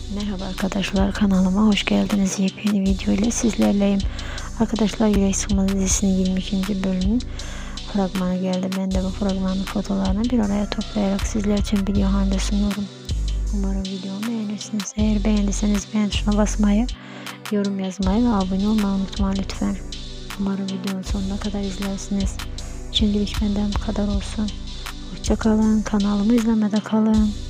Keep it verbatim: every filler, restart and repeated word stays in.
Merhaba arkadaşlar, kanalıma hoş geldiniz. Yepyeni video ile sizlerleyim. Arkadaşlar, Yürek Sıkma dizisinin yirmi ikinci bölümün fragmanı geldi. Ben de bu fragmanın fotolarını bir araya toplayarak sizler için video halinde sunuyorum. Umarım videomu beğenirsiniz. Eğer beğendiyseniz beğen tuşuna basmayı, yorum yazmayı ve abone olmayı unutmayın lütfen. Umarım videonun sonuna kadar izlersiniz. Şimdilik benden bu kadar olsun. Hoşça kalın, kanalımı izlemede kalın.